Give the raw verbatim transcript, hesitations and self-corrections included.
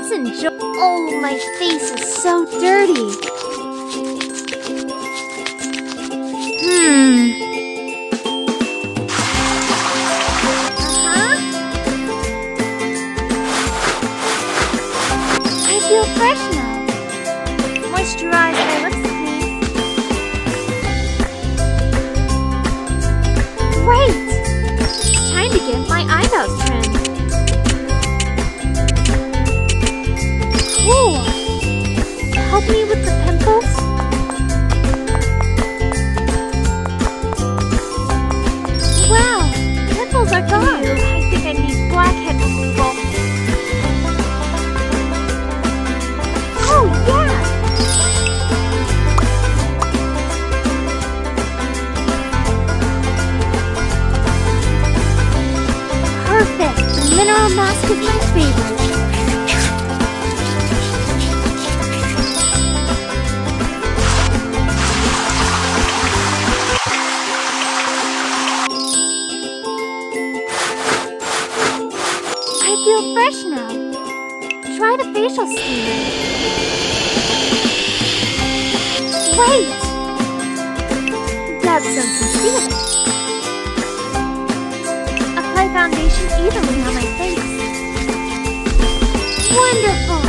let's enjoy. Oh, my face is so dirty. Hmm. Uh-huh. I feel fresh now. Moisturize my lips, please. Great! Time to get my eyebrows trimmed. Cool! Help me with the pimples? Wow! Pimples are gone! Ew, I think I need blackhead removal. Oh, yeah! Perfect! The mineral mask is my favorite. I feel fresh now. Try the facial steamer. Great! Grab some concealer. Apply foundation evenly on my face. Wonderful!